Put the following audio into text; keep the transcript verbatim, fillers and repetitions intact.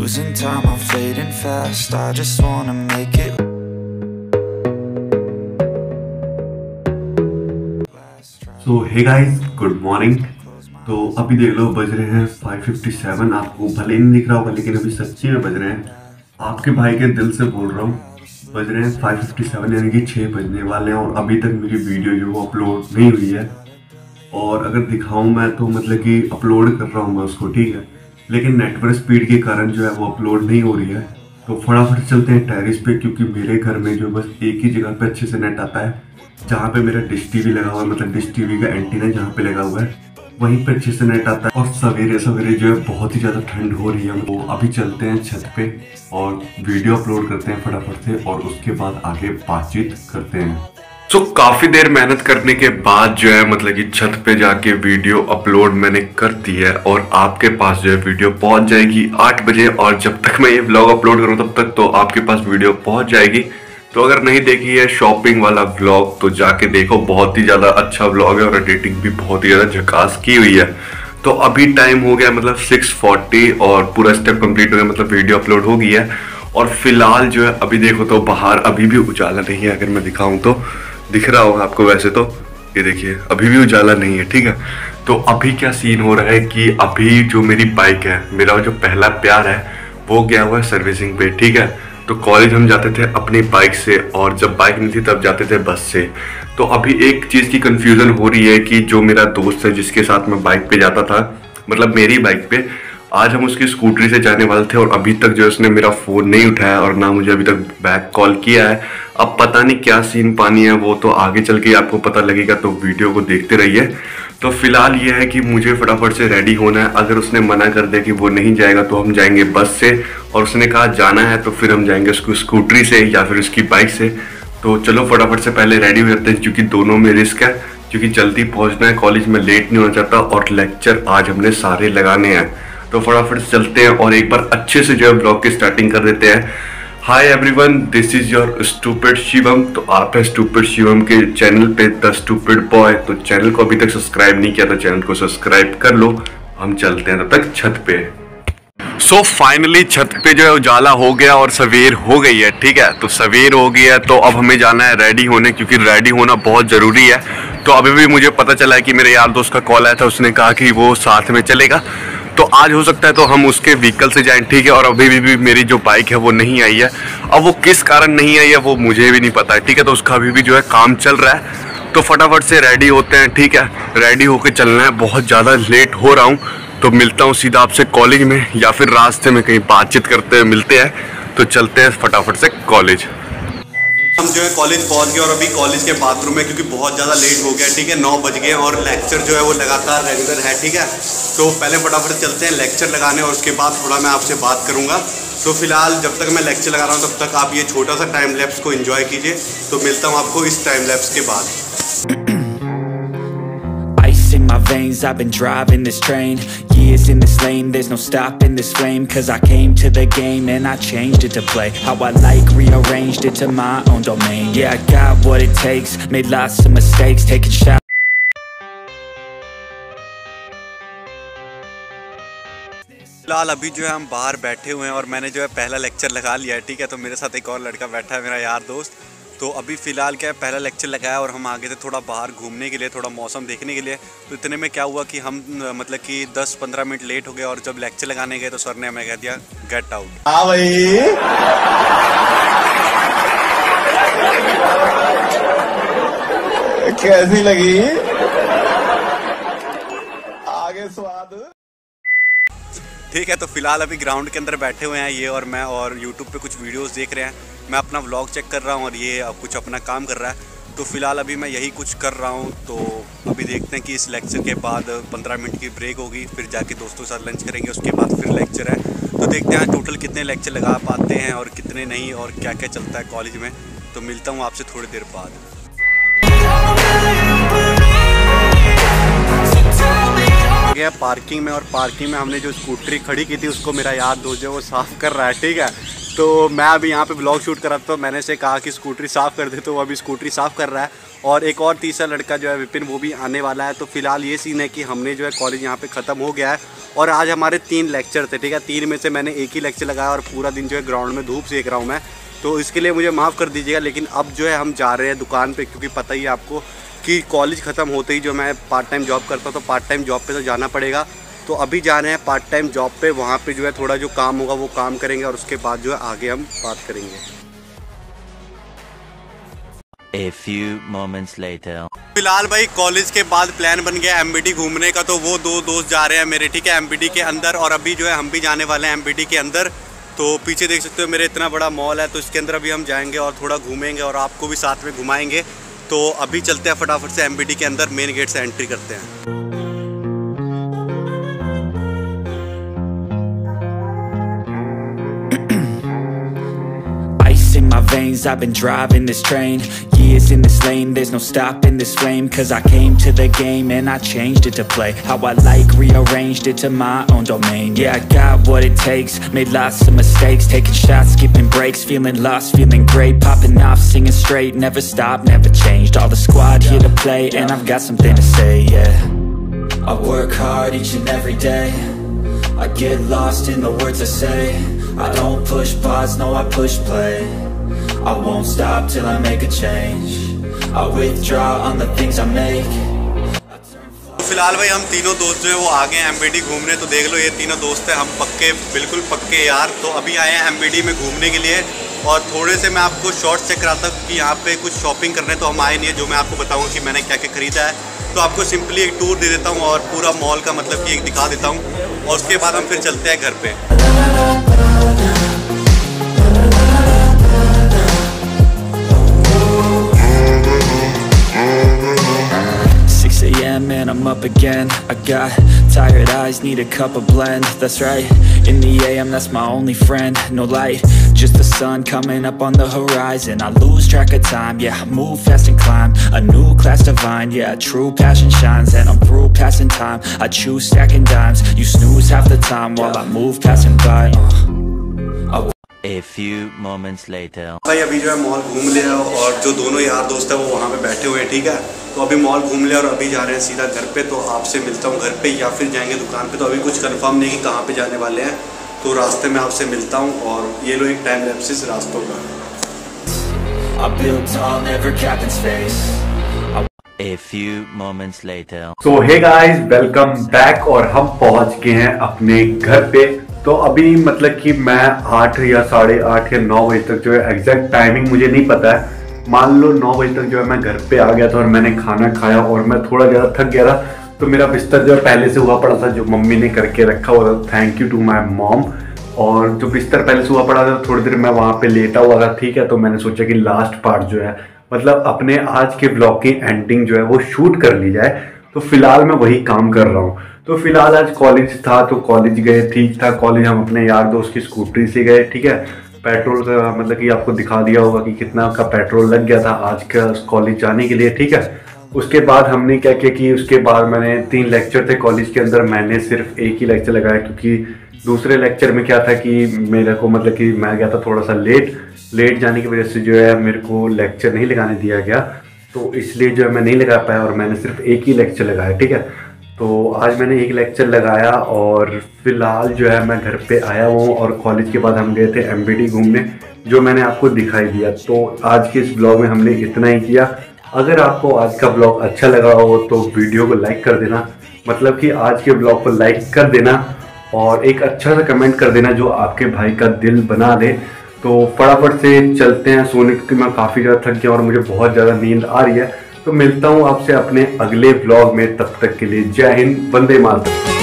losing time, I'm fading fast. I just wanna make it. So hey guys, good morning. तो अभी देख लो बज रहे हैं फाइव फिफ्टी सेवन। आपको भले ही नहीं दिख रहा होगा लेकिन अभी सच्ची में बज रहे हैं। आपके भाई के दिल से बोल रहा हूँ, बज रहे हैं फाइव फिफ्टी सेवन यानी कि छः बजने वाले हैं और अभी तक मेरी वीडियो जो वो अपलोड नहीं हुई है। और अगर दिखाऊं मैं तो मतलब कि अपलोड कर रहा हूँ मैं उसको, ठीक है, लेकिन नेटवर्क स्पीड के कारण जो है वो अपलोड नहीं हो रही है। तो फटाफट चलते हैं टेरिस पे, क्योंकि मेरे घर में जो बस एक ही जगह पे अच्छे से नेट आता है, जहाँ पे मेरा डिश टीवी लगा हुआ है, मतलब डिश टीवी का एंटीना जहाँ पे लगा हुआ है वहीं पे अच्छे से नेट आता है। और सवेरे सवेरे जो है बहुत ही ज़्यादा ठंड हो रही है। तो अभी चलते हैं छत पे और वीडियो अपलोड करते हैं फटाफट से और उसके बाद आगे बातचीत करते हैं। तो so, काफी देर मेहनत करने के बाद जो है मतलब कि छत पे जाके वीडियो अपलोड मैंने कर दी है और आपके पास जो है वीडियो पहुंच जाएगी आठ बजे। और जब तक मैं ये व्लॉग अपलोड करूँ तब तक तो आपके पास वीडियो पहुंच जाएगी। तो अगर नहीं देखी है शॉपिंग वाला व्लॉग तो जाके देखो, बहुत ही ज्यादा अच्छा व्लॉग है और एडिटिंग भी बहुत ही ज्यादा झकास की हुई है। तो अभी टाइम हो गया मतलब सिक्स फोर्टी और पूरा स्टेप कंप्लीट हो गया, मतलब वीडियो अपलोड हो गई है। और फिलहाल जो है अभी देखो तो बाहर अभी भी उजाला नहीं है। अगर मैं दिखाऊं तो दिख रहा होगा आपको, वैसे तो ये देखिए अभी भी उजाला नहीं है, ठीक है। तो अभी क्या सीन हो रहा है कि अभी जो मेरी बाइक है, मेरा जो पहला प्यार है, वो गया हुआ है सर्विसिंग पे, ठीक है। तो कॉलेज हम जाते थे अपनी बाइक से और जब बाइक नहीं थी तब जाते थे बस से। तो अभी एक चीज़ की कंफ्यूजन हो रही है कि जो मेरा दोस्त है जिसके साथ मैं बाइक पे जाता था, मतलब मेरी बाइक पे, आज हम उसकी स्कूटरी से जाने वाले थे और अभी तक जो उसने मेरा फ़ोन नहीं उठाया और ना मुझे अभी तक बैक कॉल किया है। अब पता नहीं क्या सीन पानी है, वो तो आगे चल के आपको पता लगेगा, तो वीडियो को देखते रहिए। तो फिलहाल ये है कि मुझे फटाफट से रेडी होना है। अगर उसने मना कर दिया कि वो नहीं जाएगा तो हम जाएंगे बस से, और उसने कहा जाना है तो फिर हम जाएंगे उसको स्कूटरी से या फिर उसकी बाइक से। तो चलो फटाफट से पहले रेडी हो जाते हैं, क्योंकि दोनों में रिस्क है, क्योंकि जल्दी पहुंचना है, कॉलेज में लेट नहीं होना चाहता और लेक्चर आज हमने सारे लगाने हैं। तो फटाफट से चलते हैं और एक बार अच्छे से जो है ब्लॉग की स्टार्टिंग कर देते हैं। Hi everyone, this is your stupid Shivam. तो आप है स्टूपिड शिवम के चैनल पे द स्टूपिड बॉय। तो चैनल को अभी तक सब्सक्राइब नहीं किया तो चैनल को सब्सक्राइब कर लो। हम चलते हैं तब तक छत पे। सो so, फाइनली छत पे जो है उजाला हो गया और सवेर हो गई है, ठीक है। तो सवेर हो गई है तो अब हमें जाना है रेडी होने, क्योंकि रेडी होना बहुत ज़रूरी है। तो अभी भी मुझे पता चला है कि मेरे यार दोस्त का कॉल आया था, उसने कहा कि वो साथ में चलेगा। तो आज हो सकता है तो हम उसके व्हीकल से जाएं, ठीक है। और अभी भी, भी मेरी जो बाइक है वो नहीं आई है। अब वो किस कारण नहीं आई है वो मुझे भी नहीं पता है, ठीक है। तो उसका अभी भी जो है काम चल रहा है। तो फटाफट से रेडी होते हैं, ठीक है। रेडी होके चलना है, बहुत ज़्यादा लेट हो रहा हूँ। तो मिलता हूँ सीधा आपसे कॉलेज में या फिर रास्ते में कहीं बातचीत करते हुए मिलते हैं। तो चलते हैं फटाफट से कॉलेज। हम जो है कॉलेज पहुंच गए और अभी कॉलेज के बाथरूम में, क्योंकि बहुत ज़्यादा लेट हो गया, ठीक है। नौ बज गए और लेक्चर जो है वो लगातार रेगुलर है, ठीक है। तो पहले फटाफट चलते हैं लेक्चर लगाने और उसके बाद थोड़ा मैं आपसे बात करूँगा। तो फिलहाल जब तक मैं लेक्चर लगा रहा हूँ तब तक आप ये छोटा सा टाइम लैप्स को एंजॉय कीजिए। तो मिलता हूँ आपको इस टाइम लैप्स के बाद। In my veins, I've been driving this train, years in this lane, there's no stopping this flame. Cause I came to the game and I changed it to play how I like, rearranged it to my own domain. Yeah, I got what it takes, made lots of mistakes, taking shots. फिलहाल अभी जो है हम बाहर बैठे हुए हैं और मैंने जो है पहला लेक्चर लगा लिया है, ठीक है। तो मेरे साथ एक और लड़का बैठा है, मेरा यार दोस्त। तो अभी फ़िलहाल क्या है, पहला लेक्चर लगाया और हम आगे थे थोड़ा बाहर घूमने के लिए, थोड़ा मौसम देखने के लिए। तो इतने में क्या हुआ कि हम मतलब कि दस पंद्रह मिनट लेट हो गए और जब लेक्चर लगाने गए तो सर ने हमें कह दिया गेट आउट। हाँ भाई, कैसी लगी आगे स्वाद, ठीक है। तो फिलहाल अभी ग्राउंड के अंदर बैठे हुए हैं ये और मैं, और यूट्यूब पे कुछ वीडियोस देख रहे हैं। मैं अपना व्लॉग चेक कर रहा हूँ और ये अब कुछ अपना काम कर रहा है। तो फिलहाल अभी मैं यही कुछ कर रहा हूँ। तो अभी देखते हैं कि इस लेक्चर के बाद पंद्रह मिनट की ब्रेक होगी, फिर जाके दोस्तों के साथ लंच करेंगे, उसके बाद फिर लेक्चर है। तो देखते हैं टोटल कितने लेक्चर लगा पाते हैं और कितने नहीं, और क्या क्या चलता है कॉलेज में। तो मिलता हूँ आपसे थोड़ी देर बाद। गया पार्किंग में और पार्किंग में हमने जो स्कूटरी खड़ी की थी उसको मेरा यार दोस्त जो वो साफ़ कर रहा है, ठीक है। तो मैं अभी यहाँ पे ब्लॉग शूट कर रहा था, तो मैंने से कहा कि स्कूटरी साफ़ कर दे, तो वो अभी स्कूटरी साफ़ कर रहा है। और एक और तीसरा लड़का जो है विपिन, वो भी आने वाला है। तो फिलहाल ये सीन है कि हमने जो है कॉलेज यहाँ पे ख़त्म हो गया है और आज हमारे तीन लेक्चर थे, ठीक है। तीन में से मैंने एक ही लेक्चर लगाया और पूरा दिन जो है ग्राउंड में धूप सेक रहा हूँ मैं, तो इसके लिए मुझे माफ़ कर दीजिएगा। लेकिन अब जो है हम जा रहे हैं दुकान पे, क्योंकि पता ही है आपको कि कॉलेज ख़त्म होते ही जो मैं पार्ट टाइम जॉब करता हूँ, तो पार्ट टाइम जॉब पे तो जाना पड़ेगा। तो अभी जा रहे हैं पार्ट टाइम जॉब पे, वहाँ पे जो है थोड़ा जो काम होगा वो काम करेंगे और उसके बाद जो है आगे हम बात करेंगे। A few moments later. फिलहाल भाई कॉलेज के बाद प्लान बन गया एमबीडी घूमने का, तो वो दो दोस्त जा रहे हैं मेरे, ठीक है, एमबीडी के अंदर। और अभी जो है हम भी जाने वाले हैं एमबीडी के अंदर। तो पीछे देख सकते हो मेरे इतना बड़ा मॉल है, तो इसके अंदर अभी हम जाएंगे और थोड़ा घूमेंगे और आपको भी साथ में घुमाएंगे। तो अभी चलते हैं फटाफट से एमबीडी के अंदर, मेन गेट से एंट्री करते हैं। In my veins, I've been driving this train, years in this lane, there's no stopping this flame. Cause I came to the game and I changed it to play how I like, rearranged it to my own domain. Yeah, I got what it takes, made lots of mistakes, taking shots, skipping breaks, feeling lost, feeling great, popping off, singing straight, never stopped, never changed. All the squad here to play and I've got something to say, yeah. I work hard each and every day, I get lost in the words I say, I don't push pause, no I push play, I won't stop till I make a change, I withdraw on the things I make. तो फिलहाल भाई हम तीनों दोस्त जो है वो आ गए हैं एमबीडी घूमने। तो देख लो ये तीनों दोस्त हैं, हम पक्के बिल्कुल पक्के यार। तो अभी आए हैं एमबीडी में घूमने के लिए और थोड़े से मैं आपको शॉर्ट्स चेक कराता हूँ कि यहाँ पे कुछ शॉपिंग करने तो हम आए नहीं है, जो मैं आपको बताऊँगा कि मैंने क्या क्या खरीदा है। तो आपको सिंपली एक टूर दे देता हूँ और पूरा मॉल का मतलब कि एक दिखा देता हूँ और उसके बाद हम फिर चलते हैं घर पे। six a m and I'm up again, I got tired eyes, need a cup of blend. That's right, in the a m that's my only friend. No light, just the sun coming up on the horizon. I lose track of time, yeah, I move fast and climb a new class divine, yeah, true passion shines. And I'm through passing time, I choose stacking dimes. You snooze half the time while I move passing by, uh, I A few moments later. भाई अभी जो है mall घूम लिया और जो दोनों यार दोस्त हैं वो वहाँ पे बैठे हुए हैं, ठीक है। तो अभी मॉल घूम लिया और अभी जा रहे हैं सीधा घर पे। तो आपसे मिलता हूँ घर पे या फिर जाएंगे दुकान पे, तो अभी कुछ कंफर्म नहीं कि कहाँ पे जाने वाले हैं। तो रास्ते में आपसे मिलता हूँ और ये लो एक टाइम लैप्स रास्तों का। I build tall, never capping space. A few moments later. So hey guys, welcome back और हम पहुंच गए हैं अपने घर पे। तो अभी मतलब कि मैं आठ या साढ़े आठ या नौ बजे तक जो है, एग्जैक्ट टाइमिंग मुझे नहीं पता है, मान लो नौ बजे तक जो है मैं घर पे आ गया था और मैंने खाना खाया और मैं थोड़ा ज़्यादा थक गया था। तो मेरा बिस्तर जो है पहले से हुआ पड़ा था, जो मम्मी ने करके रखा हुआ था, thank you to my mom. और जो बिस्तर पहले से हुआ पड़ा था, थोड़ी देर मैं वहाँ पे लेटा हुआ था, ठीक है। तो मैंने सोचा कि लास्ट पार्ट जो है, मतलब अपने आज के ब्लॉग की एंडिंग जो है वो शूट कर ली जाए। तो फिलहाल मैं वही काम कर रहा हूँ। तो फिलहाल आज कॉलेज था, तो कॉलेज गए, ठीक था। कॉलेज हम अपने यार दोस्त की स्कूटरी से गए, ठीक है। पेट्रोल का मतलब कि आपको दिखा दिया होगा कि कितना का पेट्रोल लग गया था आज का कॉलेज जाने के लिए, ठीक है। उसके बाद हमने क्या क्या कि उसके बाद मैंने तीन लेक्चर थे कॉलेज के अंदर, मैंने सिर्फ एक ही लेक्चर लगाया, क्योंकि दूसरे लेक्चर में क्या था कि मेरे को मतलब कि मैं गया था थोड़ा सा लेट लेट जाने की वजह से जो है मेरे को लेक्चर नहीं लगाने दिया गया। तो इसलिए जो है मैं नहीं लगा पाया और मैंने सिर्फ एक ही लेक्चर लगाया, ठीक है। तो आज मैंने एक लेक्चर लगाया और फिलहाल जो है मैं घर पे आया हूँ और कॉलेज के बाद हम गए थे एमबीडी घूमने, जो मैंने आपको दिखाई दिया। तो आज के इस ब्लॉग में हमने इतना ही किया। अगर आपको आज का ब्लॉग अच्छा लगा हो तो वीडियो को लाइक कर देना, मतलब कि आज के ब्लॉग को लाइक कर देना और एक अच्छा सा कमेंट कर देना जो आपके भाई का दिल बना दे। तो फटाफट से चलते हैं सोने, क्योंकि मैं काफ़ी ज़्यादा थक गया और मुझे बहुत ज़्यादा नींद आ रही है। तो मिलता हूँ आपसे अपने अगले ब्लॉग में, तब तक के लिए जय हिंद, वंदे मातरम।